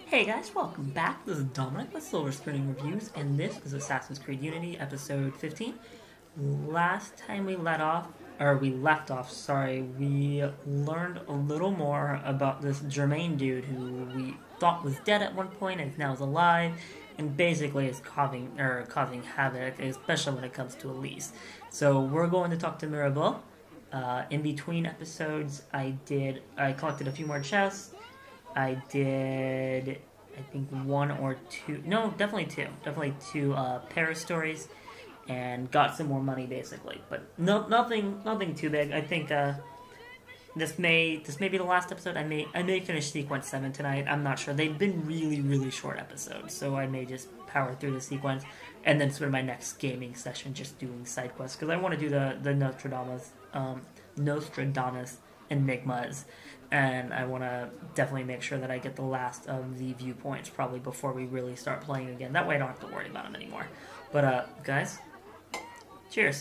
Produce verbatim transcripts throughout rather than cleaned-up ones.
Hey guys, welcome back. This is Dominic with Silver Screening Reviews, and this is Assassin's Creed Unity, episode fifteen. Last time we let off, or we left off, sorry, we learned a little more about this Germain dude who we thought was dead at one point and now is alive, and basically is causing, or causing havoc, especially when it comes to Elise. So we're going to talk to Mirabeau. Uh, in between episodes, I did, I collected a few more chests. I did, I think, one or two, no, definitely two, definitely two uh, Paris stories, and got some more money, basically. But no, nothing, nothing too big. I think uh, this may, this may be the last episode. I may, I may finish Sequence seven tonight. I'm not sure. They've been really, really short episodes, so I may just power through the sequence, and then spend my next gaming session just doing side quests, because I want to do the, the Nostradamus, um, Nostradamus Enigmas, and I want to definitely make sure that I get the last of the viewpoints probably before we really start playing again. That way I don't have to worry about them anymore. But, uh, guys, cheers.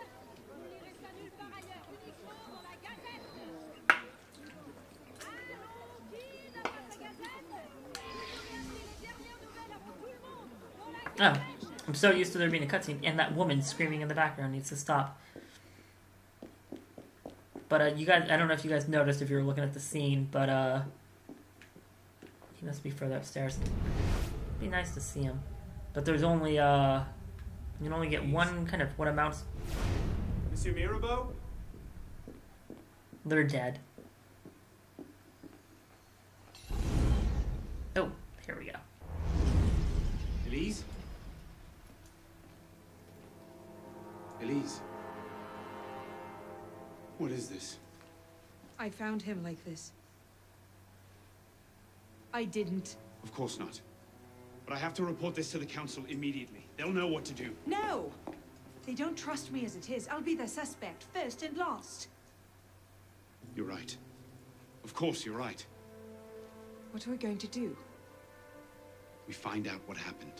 Oh, I'm so used to there being a cutscene, and that woman screaming in the background needs to stop. But, uh, you guys, I don't know if you guys noticed if you were looking at the scene, but, uh, he must be further upstairs. It'd be nice to see him. But there's only, uh, you can only get one kind of, what amounts... Monsieur Mirabeau? They're dead. Oh, here we go. Elise? Elise? What is this? I found him like this. I didn't. Of course not. But I have to report this to the council immediately. They'll know what to do. No! They don't trust me as it is. I'll be their suspect, first and last. You're right. Of course you're right. What are we going to do? We find out what happened.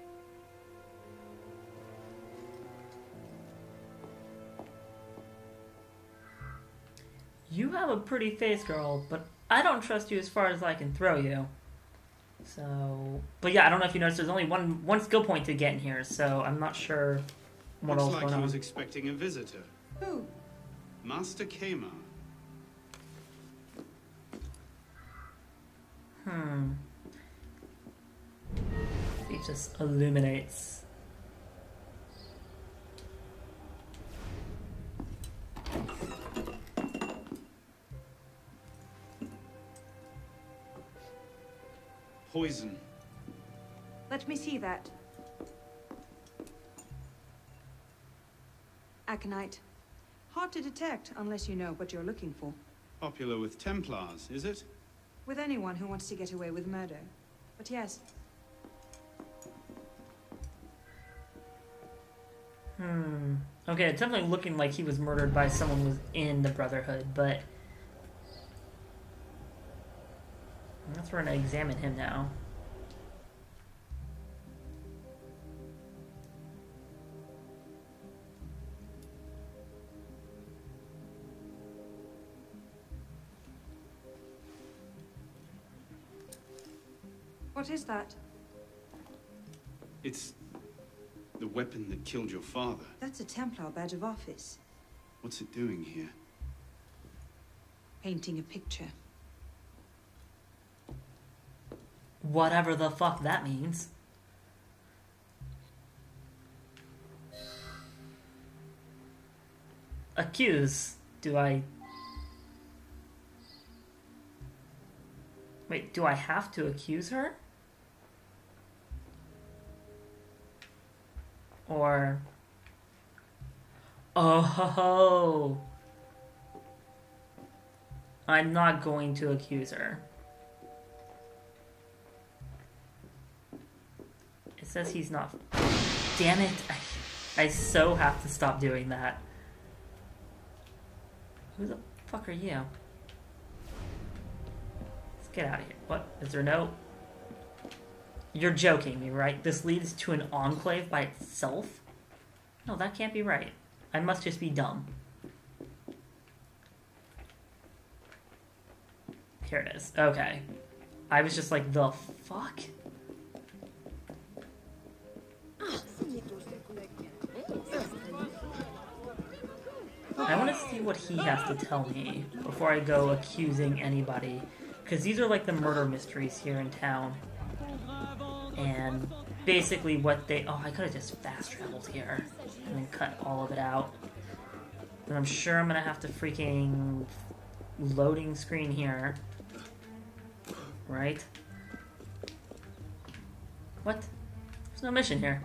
You have a pretty face, girl, but I don't trust you as far as I can throw you. So, but yeah, I don't know if you noticed, there's only one one skill point to get in here, so I'm not sure what Looks else like going he on. was expecting a visitor. Who? Master Kema. Hmm. He just illuminates. Poison. Let me see that. Aconite. Hard to detect unless you know what you're looking for. Popular with Templars, is it? With anyone who wants to get away with murder. But yes. Hmm. Okay, it's definitely looking like he was murdered by someone who was in the Brotherhood, but... That's where we're going to examine him now. What is that? It's the weapon that killed your father. That's a Templar badge of office. What's it doing here? Painting a picture. Whatever the fuck that means. Accuse. Do I... Wait, do I have to accuse her? Or... Oh ho ho! I'm not going to accuse her. It says he's not... Damn it! I, I so have to stop doing that. Who the fuck are you? Let's get out of here. What? Is there no... You're joking me, right? This leads to an enclave by itself? No, that can't be right. I must just be dumb. Here it is. Okay. I was just like, the fuck? I want to see what he has to tell me before I go accusing anybody. Because these are like the murder mysteries here in town. And basically what they... Oh, I could have just fast traveled here and then cut all of it out. But I'm sure I'm going to have to freaking loading screen here. Right? What? There's no mission here.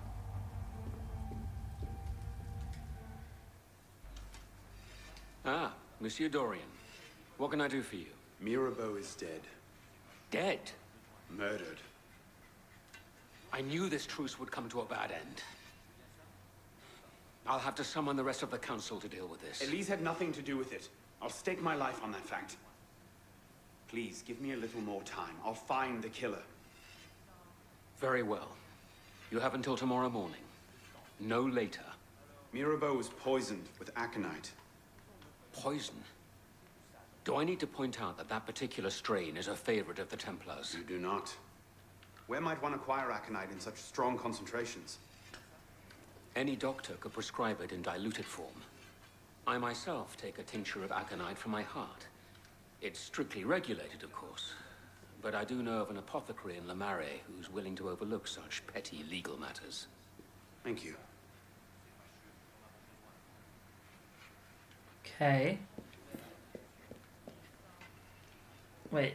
Ah, Monsieur Dorian. What can I do for you? Mirabeau is dead. Dead? Murdered. I knew this truce would come to a bad end. I'll have to summon the rest of the council to deal with this. Élise had nothing to do with it. I'll stake my life on that fact. Please, give me a little more time. I'll find the killer. Very well. You have until tomorrow morning. No later. Mirabeau was poisoned with aconite. Poison? Do I need to point out that that particular strain is a favorite of the Templars? You do not. Where might one acquire aconite in such strong concentrations? Any doctor could prescribe it in diluted form. I myself take a tincture of aconite for my heart. It's strictly regulated, of course. But I do know of an apothecary in Le Marais who's willing to overlook such petty legal matters. Thank you. Okay. Wait.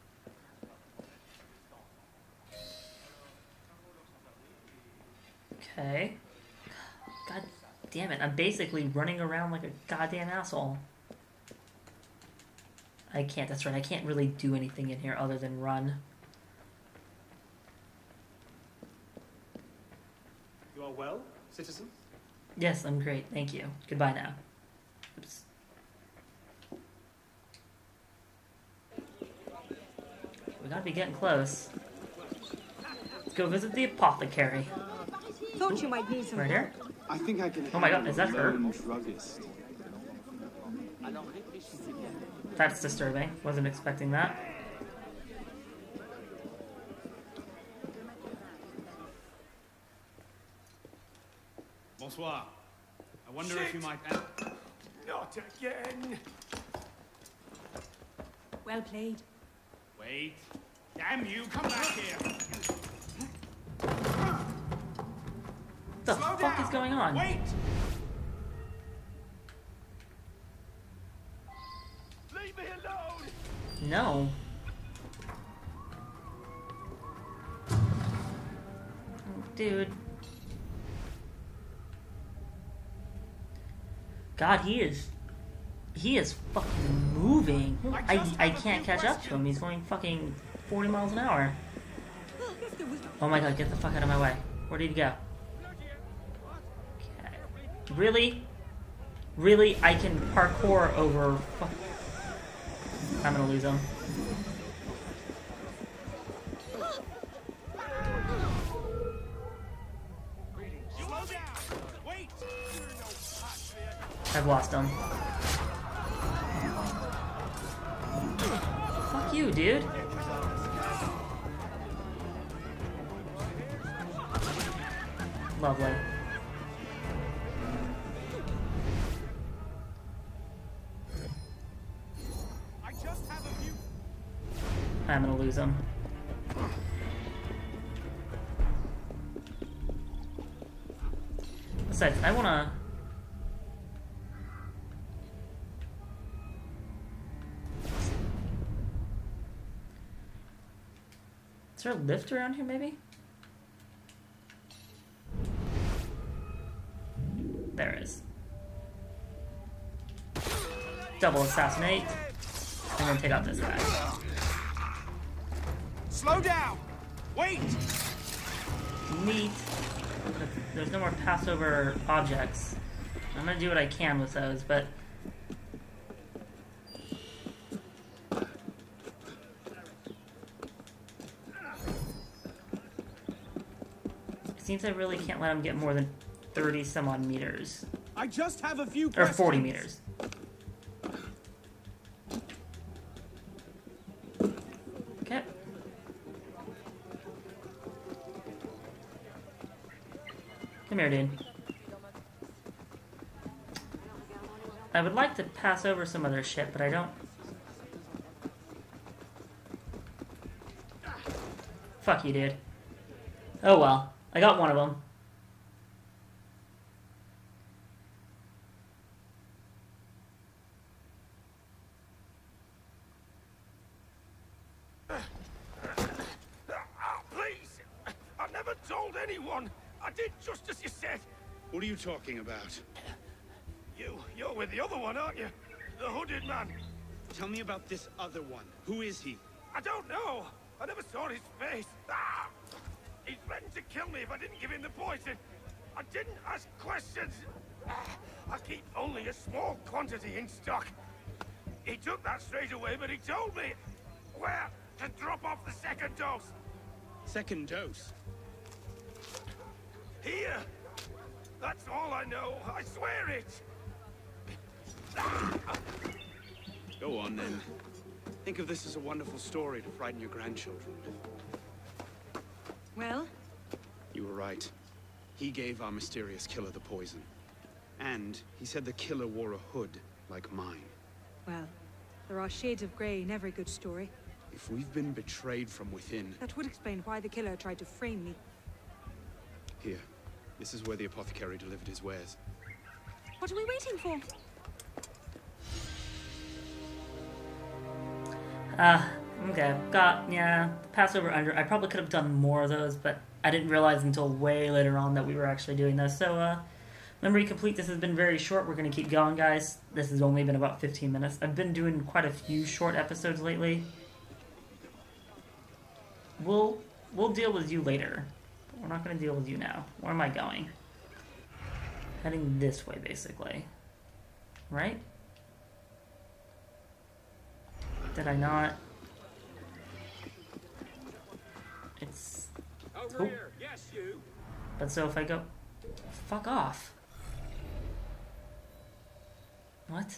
Okay. God damn it, I'm basically running around like a goddamn asshole. I can't, that's right, I can't really do anything in here other than run. You are well, citizen? Yes, I'm great, thank you. Goodbye now. Oops. We gotta be getting close. Let's go visit the apothecary. Thought Oop. you might need some Right here? I think I can. Oh my god, is that her? Druggist. That's disturbing. Wasn't expecting that. Bonsoir. I wonder if you might... Not again. Well played. Wait. Damn you, come back here. What the Slow fuck down. is going on? Wait! Leave me alone. No. Oh, dude. God, he is... He is fucking moving. I, I can't catch up to him. He's going fucking forty miles an hour. Oh my god, get the fuck out of my way. Where did he go? Okay. Really? Really? I can parkour over... Fuck. I'm gonna lose him. I've lost him. Fuck you, dude. Lovely. I just have a few... I'm gonna lose him. Besides, I wanna... Is there a lift around here, maybe? There is. Double assassinate. And then take out this guy. Slow down! Wait! Neat. There's no more Passover objects. I'm gonna do what I can with those, but... It seems I really can't let him get more than thirty some odd meters. I just have a few Or questions. forty meters. Okay. Come here, dude. I would like to pass over some other shit, but I don't. Fuck you, dude. Oh well. I got one of them. Please! I've never told anyone! I did just as you said! What are you talking about? You, you're with the other one, aren't you? The hooded man. Tell me about this other one. Who is he? I don't know. I never saw his face. Ah! He threatened to kill me if I didn't give him the poison. I didn't ask questions. Ah! I keep only a small quantity in stock. He took that straight away, but he told me where to drop off the second dose. Second dose? Here. That's all I know. I swear it. Go on, then. Think of this as a wonderful story to frighten your grandchildren with. Well? You were right. He gave our mysterious killer the poison. And he said the killer wore a hood like mine. Well, there are shades of grey in every good story. If we've been betrayed from within... That would explain why the killer tried to frame me. Here. This is where the apothecary delivered his wares. What are we waiting for? Uh, okay. Got, yeah, Passover under. I probably could have done more of those, but I didn't realize until way later on that we were actually doing this. So, uh, memory complete. This has been very short. We're going to keep going, guys. This has only been about fifteen minutes. I've been doing quite a few short episodes lately. We'll, we'll deal with you later. We're not going to deal with you now. Where am I going? Heading this way, basically. Right? Did I not? It's... Over here. Yes, you. But so if I go... Fuck off. What?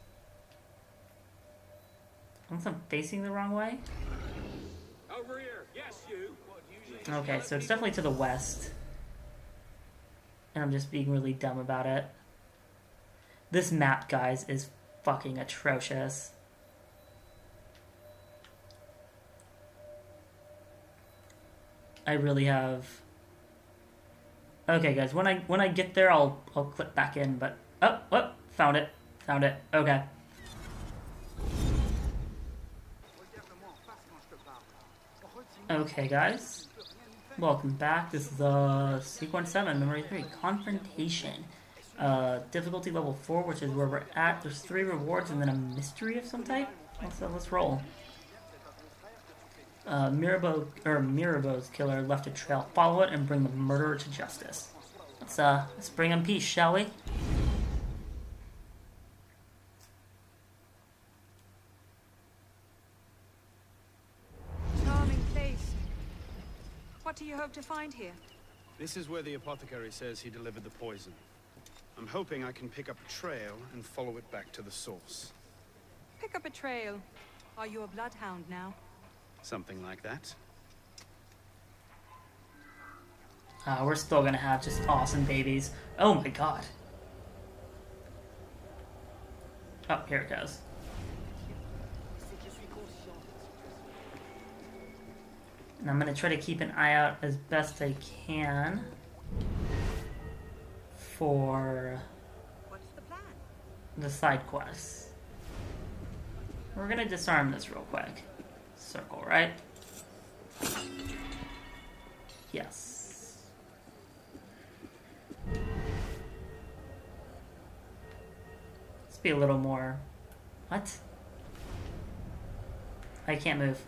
Unless I'm facing the wrong way? Over here. Yes, you. Okay, so it's definitely to the west. And I'm just being really dumb about it. This map, guys, is fucking atrocious. I really have... Okay, guys, when I when I get there, I'll I'll click back in, but... Oh, oh, found it. Found it. Okay. Okay, guys. Welcome back. This is uh, Sequence seven, Memory three, Confrontation. Uh, difficulty level four, which is where we're at. There's three rewards and then a mystery of some type. Let's, uh, let's roll. Uh, Mirabeau, or Mirabeau's killer left a trail. Follow it and bring the murderer to justice. Let's, uh, let's bring him peace, shall we? Charming place. What do you hope to find here? This is where the apothecary says he delivered the poison. I'm hoping I can pick up a trail and follow it back to the source. Pick up a trail. Are you a bloodhound now? Something like that. Uh, we're still gonna have just awesome babies. Oh my god. Oh, here it goes. And I'm gonna try to keep an eye out as best I can for What's the plan? the side quests. We're gonna disarm this real quick. Circle, right? Yes. Let's be a little more... What? I can't move.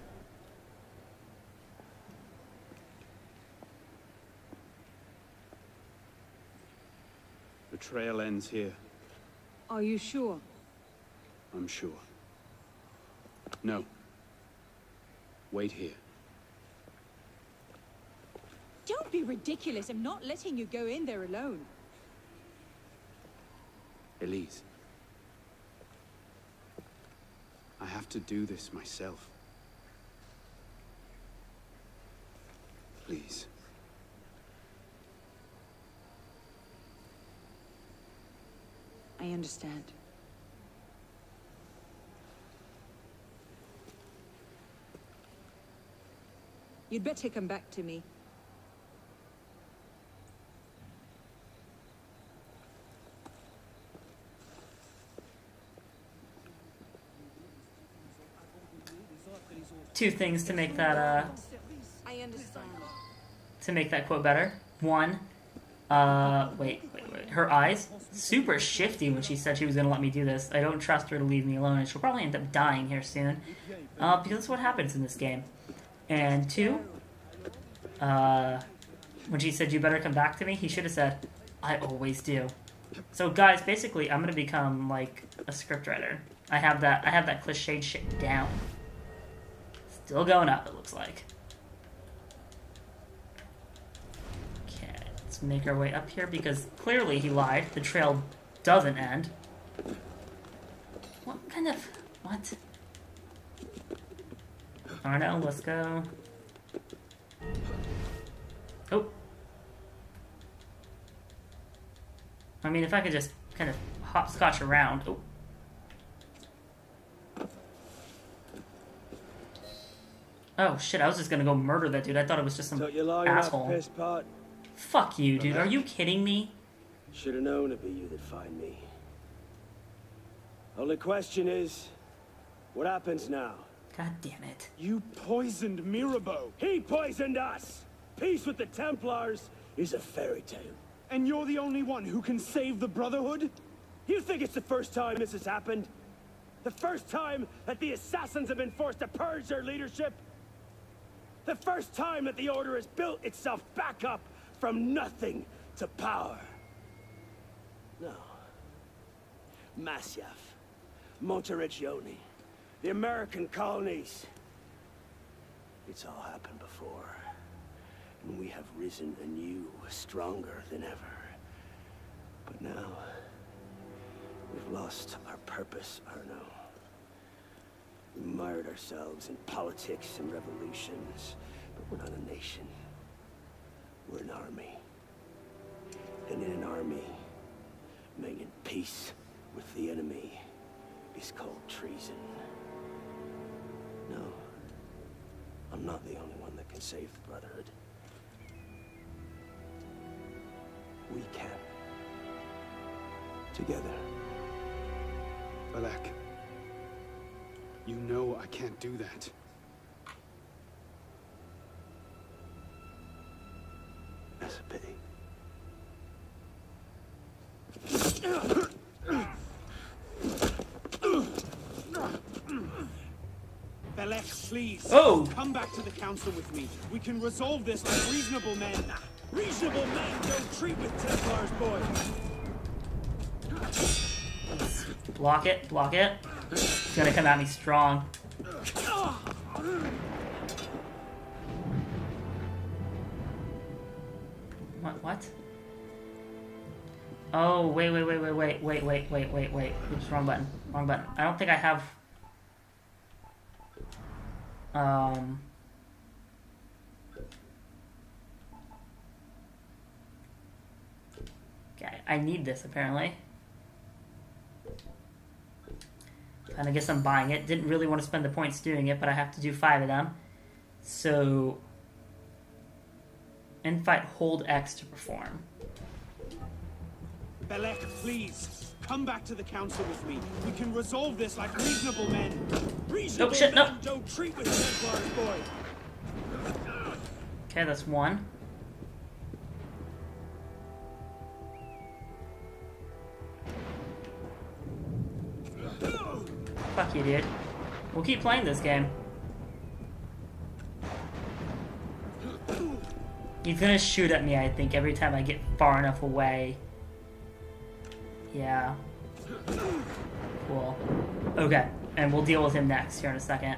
The trail ends here. Are you sure? I'm sure. No. Wait here. Don't be ridiculous. I'm not letting you go in there alone. Elise. I have to do this myself. Please. understand. You'd better come back to me. Two things to make that uh I understand. to make that quote better. One, uh wait, wait, wait. Her eyes super shifty when she said she was gonna let me do this. I don't trust her to leave me alone, and she'll probably end up dying here soon. Uh, because that's what happens in this game. And two, uh when she said you better come back to me, he should have said, I always do. So guys, basically I'm gonna become like a scriptwriter. I have that I have that cliched shit down. Still going up, it looks like. Okay, let's make our way up here because clearly he lied. The trail doesn't end. What kind of... what? Arno, let's go. Oh. I mean, if I could just kind of hopscotch around. Oh. Oh shit, I was just gonna go murder that dude. I thought it was just some asshole. Fuck you, dude. Are you kidding me? Should have known it'd be you that find me. Only question is, what happens now? God damn it. You poisoned Mirabeau. He poisoned us. Peace with the Templars is a fairy tale. And you're the only one who can save the Brotherhood? You think it's the first time this has happened? The first time that the Assassins have been forced to purge their leadership? The first time that the Order has built itself back up from nothing to power? No. Masyaf, Monteriggioni, the American colonies. It's all happened before. And we have risen anew, stronger than ever. But now, we've lost our purpose, Arno. We mired ourselves in politics and revolutions, but we're not a nation. We're an army. And in an army, making peace with the enemy is called treason. No, I'm not the only one that can save the Brotherhood. We can. Together. Balak, you know I can't do that. That's a pity. Balak, please. Oh! Come back to the council with me. We can resolve this like reasonable men. Reasonable men don't treat with Templars, boy. Block it, block it. It's gonna come at me strong. What, what? Oh, wait, wait, wait, wait, wait, wait, wait, wait, wait, wait. Oops, wrong button. Wrong button. I don't think I have... Um... Okay, I need this, apparently. And I guess I'm buying it. Didn't really want to spend the points doing it, but I have to do five of them. So... Infight, hold X to perform. Balak, please. Come back to the council with me. We can resolve this like reasonable men. Reasonable oh, shit, men no. don't treat with Templars, boy. Okay, that's one. Fuck you, dude. We'll keep playing this game. He's gonna shoot at me, I think, every time I get far enough away. Yeah. Cool. Okay, and we'll deal with him next here in a second.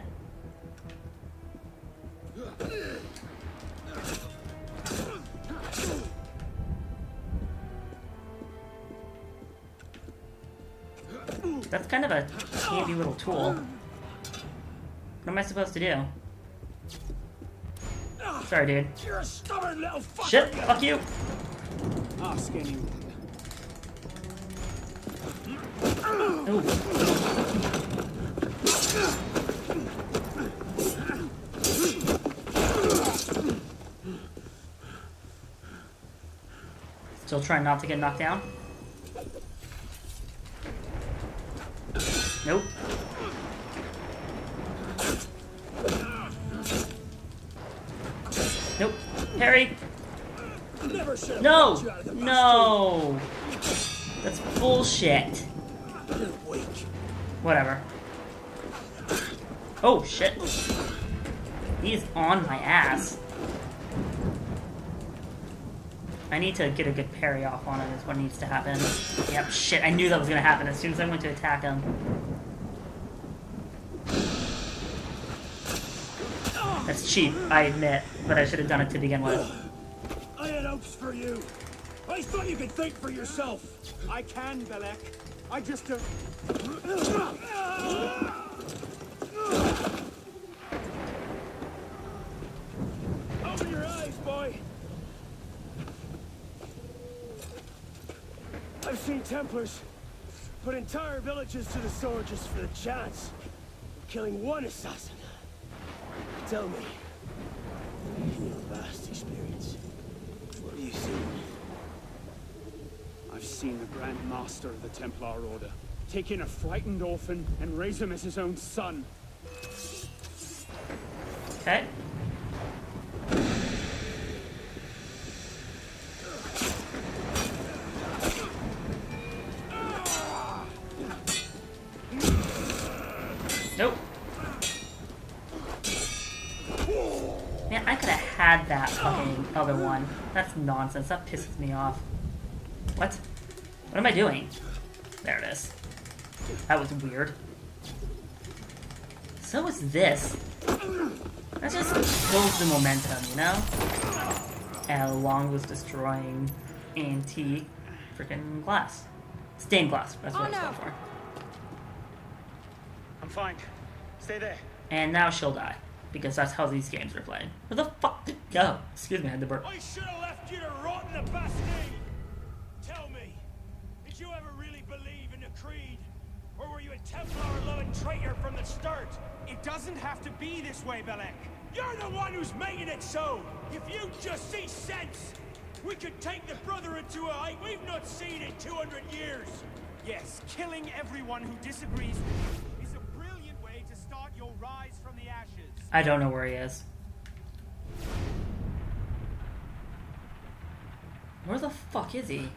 That's kind of a handy little tool. What am I supposed to do? Sorry, dude. You're a stubborn little fucker. Shit, fuck you. Ask anyone. Ooh. Still trying not to get knocked down. Nope. Nope. Parry. No! No! That's bullshit. Whatever. Oh, shit. He's on my ass. I need to get a good parry off on him is what needs to happen. Yep, shit, I knew that was gonna happen as soon as I went to attack him. That's cheap, I admit, but I should have done it to begin with. I had hopes for you. I thought you could think for yourself. I can, Belek. I just... Uh... Open your eyes, boy. I've seen Templars put entire villages to the sword just for the chance of killing one assassin. Tell me, you have vast experience. What have you seen? I've seen the Grandmaster of the Templar Order take in a frightened orphan and raise him as his own son. Okay. Nope. Man, I could have had that fucking other one. That's nonsense. That pisses me off. What? What am I doing? There it is. That was weird. So is this. That just kills the momentum, you know? And along with destroying antique freaking glass. Stained glass. That's what Oh, it's no. going for. I'm fine. Stay there. And now she'll die. Because that's how these games are played. Where the fuck did it go? Excuse me, I had to burp. I should have left you to rot in the Bastille. Tell me, did you ever really believe in the creed? Or were you a Templar-loving traitor from the start? It doesn't have to be this way, Belek. You're the one who's making it so. If you just see sense, we could take the Brotherhood to a height we've not seen in two hundred years. Yes, killing everyone who disagrees with you is a brilliant way to start your rise from the ashes. I don't know where he is. Where the fuck is he?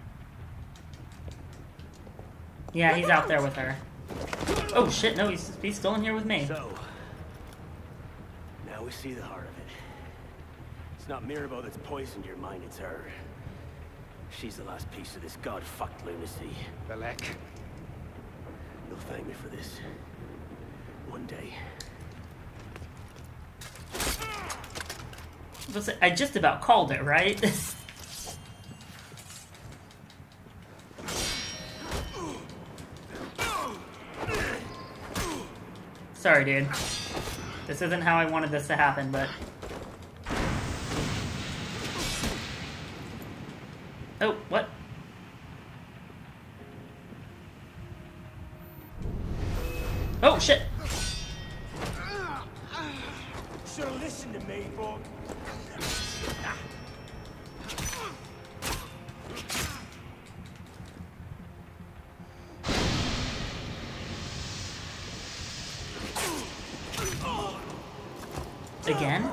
Yeah, he's out there with her. Oh shit, no, he's, he's still in here with me. So, now we see the heart of it. It's not Mirabeau that's poisoned your mind, it's her. She's the last piece of this god-fucked lunacy. Belek. You'll thank me for this. One day. I just about called it, right? Sorry, dude. This isn't how I wanted this to happen, but... Oh, what? Oh, shit! Should've listened to me, Bog. Again?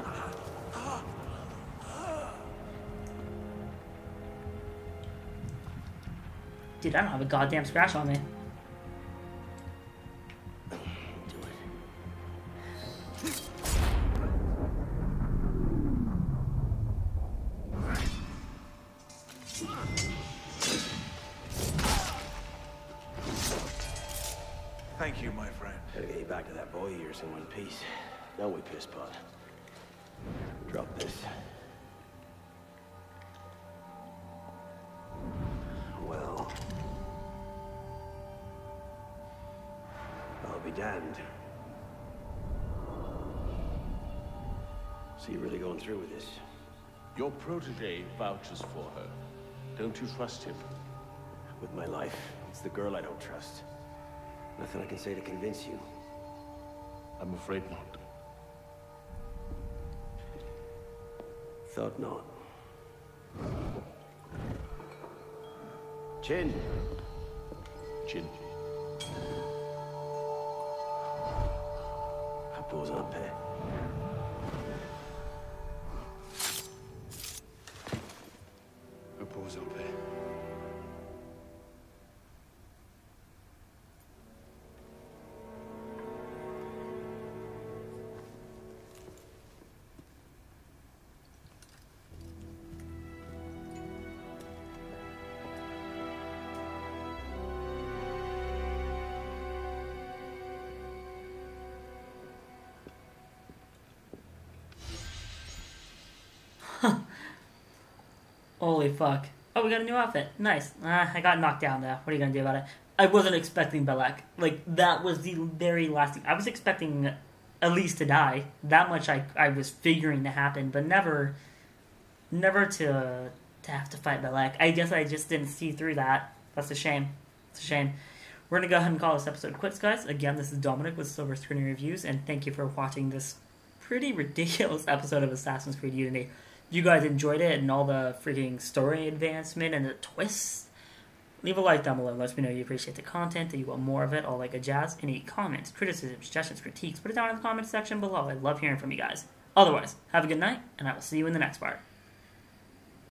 Dude, I don't have a goddamn scratch on me. Thank you, my friend. Gotta get you back to that boy of yours in one piece. Don't we, pisspot? Drop this. Well... I'll be damned. So you're really going through with this? Your protege vouches for her. Don't you trust him? With my life? It's the girl I don't trust. Nothing I can say to convince you. I'm afraid not. Thought not. Chin. Chin. Repose en paix. Repose en paix. Holy fuck. Oh, we got a new outfit. Nice. Uh, I got knocked down though. What are you gonna do about it? I wasn't expecting Belek. Like, that was the very last thing. I was expecting Elise to die. That much I I was figuring to happen, but never never to to have to fight Belek. I guess I just didn't see through that. That's a shame. It's a shame. We're gonna go ahead and call this episode quits, guys. Again, this is Dominic with Silver Screening Reviews, and thank you for watching this pretty ridiculous episode of Assassin's Creed Unity. If you guys enjoyed it and all the freaking story advancement and the twists, leave a like down below. Let me know you appreciate the content, that you want more of it, all that good jazz. Any comments, criticisms, suggestions, critiques, put it down in the comment section below. I love hearing from you guys. Otherwise, have a good night, and I will see you in the next part.